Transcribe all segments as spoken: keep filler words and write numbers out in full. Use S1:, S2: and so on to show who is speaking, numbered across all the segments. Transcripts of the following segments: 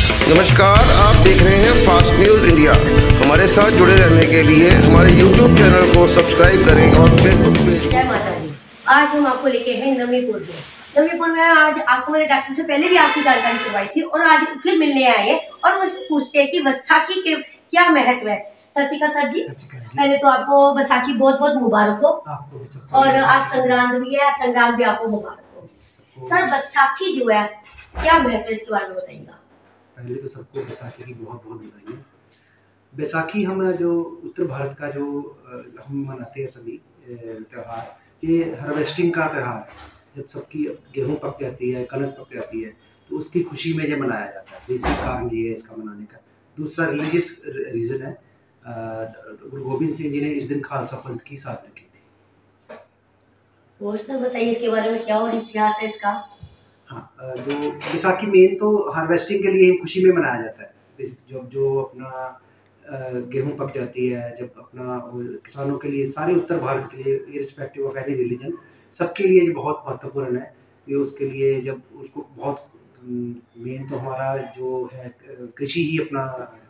S1: नमस्कार, आप देख रहे हैं फास्ट न्यूज़ इंडिया। हमारे साथ जुड़े रहने के लिए हमारे यूट्यूब चैनल को सब्सक्राइब करें और फेसबुक पेज।
S2: जय माता दी। आज हम आपको लेके हैं नमीपुर में। नमीपुर में आज आंखों वाले डॉक्टर से पहले भी आपकी जानकारी करवाई थी और आज फिर मिलने आए हैं और मुझसे पूछते हैं कि बैसाखी के क्या महत्व है। सत श्री अकाल सर जी। पहले तो आपको बैसाखी बहुत बहुत मुबारक हो और आज संक्रांत भी है, संक्रांत भी आपको मुबारक हो। सर बैसाखी जो है क्या महत्व है, इसके बारे में बताइएगा।
S3: पहले तो सबको बैसाखी की बहुत बहुत बधाई। बैसाखी हम जो उत्तर भारत का जो हम मनाते हैं सभी त्यौहार, ये हार्वेस्टिंग का त्यौहार है। जब सबकी गेहूं पक जाती है, कनक पक जाती है, तो उसकी खुशी में ये मनाया जाता है। बेसिक कारण ये है इसका मनाने का। दूसरा रिलीजियस रीज़न है, गुरु गोबिंद सिंह जी ने इस दिन खालसा पंथ की स्थापना की थी।
S2: वो सर बताइए इसके बारे में, क्या और इतिहास है इसका।
S3: हाँ, जो बैसाखी मेन तो हार्वेस्टिंग के लिए खुशी में मनाया जाता है। जब जो अपना गेहूं पक जाती है, जब अपना किसानों के लिए, सारे उत्तर भारत के लिए, इररिस्पेक्टिव ऑफ एनी रिलीजन, सबके लिए ये बहुत महत्वपूर्ण है। कि उसके लिए जब उसको बहुत मेन तो हमारा जो है कृषि ही अपना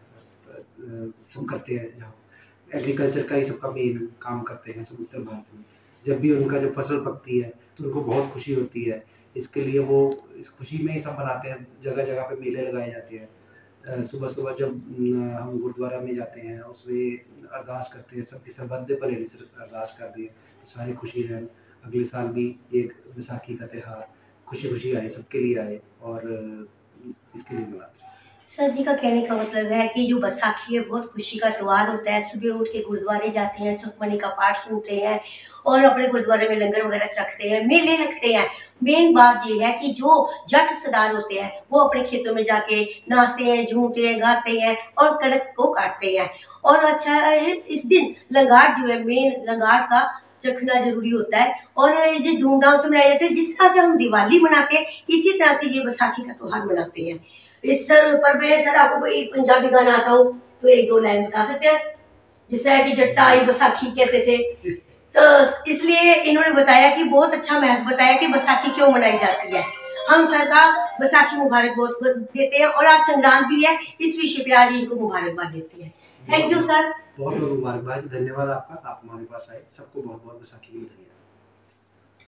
S3: सब करते हैं, जहाँ एग्रीकल्चर का ही सबका मेन काम करते हैं सब उत्तर भारत में। जब भी उनका जब फसल पकती है तो उनको बहुत खुशी होती है। इसके लिए वो इस खुशी में ही सब मनाते हैं। जगह जगह पे मेले लगाए जाते हैं। सुबह सुबह जब हम गुरुद्वारा में जाते हैं, उसमें अरदास करते हैं, सबकी सर्बत भले से अरदास कर दें, सारी खुशी रहें। अगले साल भी एक बैसाखी का त्यौहार खुशी खुशी आए, सबके लिए आए और इसके लिए मनाते हैं।
S2: सर जी का कहने का मतलब है कि जो बैसाखी है बहुत खुशी का त्यौहार होता है। सुबह उठ के गुरुद्वारे जाते हैं, सुखमनी का पाठ सुनते हैं और अपने गुरुद्वारे में लंगर वगैरह रखते हैं, मेले लगते हैं। मेन बात ये है कि जो जट सरदार होते हैं वो अपने खेतों में जाके नाचते हैं, झूमते हैं, गाते हैं और कनक को काटते हैं। और अच्छा इस दिन लंगाट जो है, मेन लंगाट का चखना जरूरी होता है और ये धूमधाम से मनाया जाता है। जिस तरह से हम दिवाली मनाते हैं इसी तरह से ये बैसाखी का त्यौहार मनाते हैं। इस सर पर मैं सर आपको कोई पंजाबी गाना आता हो तो एक दो लाइन बता सकते हैं, जिससे है कि जट्टा आई बैसाखी कहते थे, तो इसलिए इन्होंने बताया कि बहुत अच्छा महत्व बताया कि बैसाखी क्यों मनाई जाती है। हम सर का बैसाखी मुबारक बहुत देते हैं और आज संक्रांत भी है, इस विषय पे आज इनको मुबारकबाद देते हैं। थैंक यू सर,
S3: बहुत बहुत मुबारकबाद। धन्यवाद आपका, आप हमारे पास आए। सबको बहुत बहुत बैसाखी की बधाई।